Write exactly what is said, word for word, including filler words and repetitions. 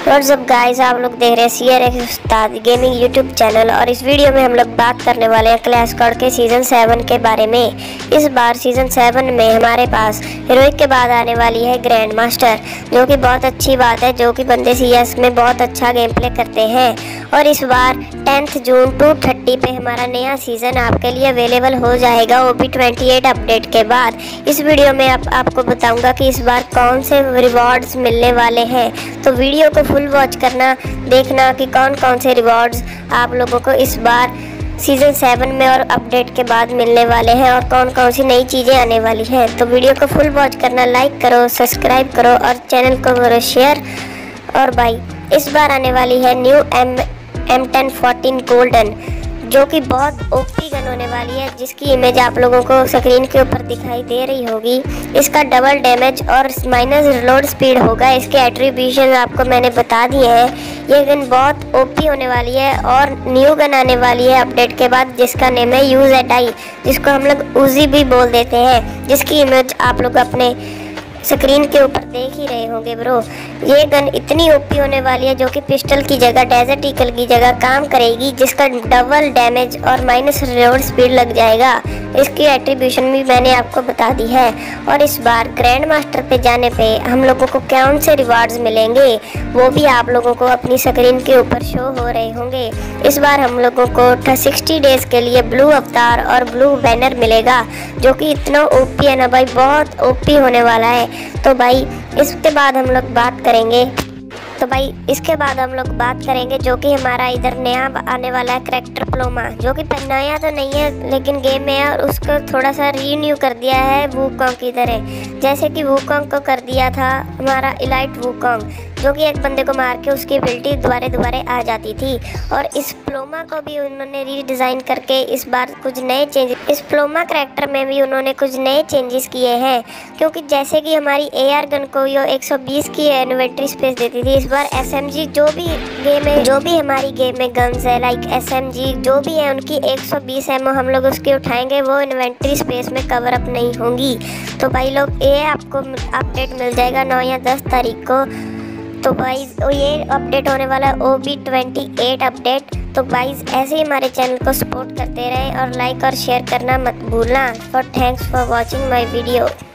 WhatsApp guys, आप लोग देख रहे हैं सी आर एक्स उस्ताद गेमिंग यूट्यूब चैनल। और इस वीडियो में हम लोग बात करने वाले हैं क्लैश स्क्वाड के सीज़न सेवन के बारे में। इस बार सीज़न सेवन में हमारे पास हीरोइक के बाद आने वाली है ग्रैंड मास्टर, जो कि बहुत अच्छी बात है, जो कि बंदे सी एस में बहुत अच्छा गेम प्ले करते हैं। और इस बार टेंथ जून टू थर्टी पे हमारा नया सीज़न आपके लिए अवेलेबल हो जाएगा, वो भी अट्ठाईस अपडेट के बाद। इस वीडियो में आप, आपको बताऊंगा कि इस बार कौन से रिवॉर्ड्स मिलने वाले हैं, तो वीडियो को फुल वॉच करना, देखना कि कौन कौन से रिवॉर्ड्स आप लोगों को इस बार सीज़न सेवन में और अपडेट के बाद मिलने वाले हैं और कौन कौन सी नई चीज़ें आने वाली हैं। तो वीडियो को फुल वॉच करना, लाइक करो, सब्सक्राइब करो और चैनल को करो शेयर। और भाई इस बार आने वाली है new M M ten fourteen golden, जो कि बहुत ओपी गन होने वाली है, जिसकी इमेज आप लोगों को स्क्रीन के ऊपर दिखाई दे रही होगी। इसका डबल डैमेज और माइनस रिलोड स्पीड होगा। इसके एट्रीब्यूशन आपको मैंने बता दिए हैं। ये गन बहुत ओपी होने वाली है और न्यू गन आने वाली है अपडेट के बाद, जिसका नेम है यूज एट आई, जिसको हम लोग उजी भी बोल देते हैं, जिसकी इमेज आप लोग अपने स्क्रीन के ऊपर देख ही रहे होंगे ब्रो। ये गन इतनी ओपी होने वाली है, जो कि पिस्टल की जगह, डेजर्ट ईगल की जगह काम करेगी, जिसका डबल डैमेज और माइनस रिलोड स्पीड लग जाएगा। इसकी एट्रीब्यूशन भी मैंने आपको बता दी है। और इस बार ग्रैंड मास्टर पे जाने पे हम लोगों को कौन से रिवार्ड्स मिलेंगे, वो भी आप लोगों को अपनी स्क्रीन के ऊपर शो हो रहे होंगे। इस बार हम लोगों को सिक्सटी डेज के लिए ब्लू अवतार और ब्लू बैनर मिलेगा, जो कि इतना ओपी है ना भाई, बहुत ओपी होने वाला है। तो भाई इसके बाद हम लोग बात करेंगे तो भाई इसके बाद हम लोग बात करेंगे जो कि हमारा इधर नया आने वाला है करैक्टर प्लोमा, जो कि नया तो नहीं है लेकिन गेम में है, और उसको थोड़ा सा रीन्यू कर दिया है वूकॉन्ग की तरह। जैसे कि वूकॉन्ग को कर दिया था हमारा इलाइट वूकॉन्ग, जो कि एक बंदे को मार के उसकी एबिलिटी दोबारा दोबारा आ जाती थी। और इस प्लोमा को भी उन्होंने रीडिज़ाइन करके इस बार कुछ नए चेंज, इस प्लोमा करैक्टर में भी उन्होंने कुछ नए चेंजेस किए हैं। क्योंकि जैसे कि हमारी ए आर गन को यो एक सौ बीस की इन्वेंट्री स्पेस देती थी, इस बार एस एम जी जो भी गेम है, जो भी हमारी गेम में गन्स है लाइक एस एम जी जो भी है, उनकी एक सौ बीस एमओ हम लोग उसकी उठाएंगे, वो इन्वेंट्री स्पेस में कवर अप नहीं होंगी। तो भाई लोग ये आपको अपडेट मिल जाएगा नौ या दस तारीख को। तो भाई ये अपडेट होने वाला है O B twenty eight update. तो गाइस ऐसे ही हमारे चैनल को सपोर्ट करते रहें और लाइक और शेयर करना मत भूलना। और thanks for watching my video.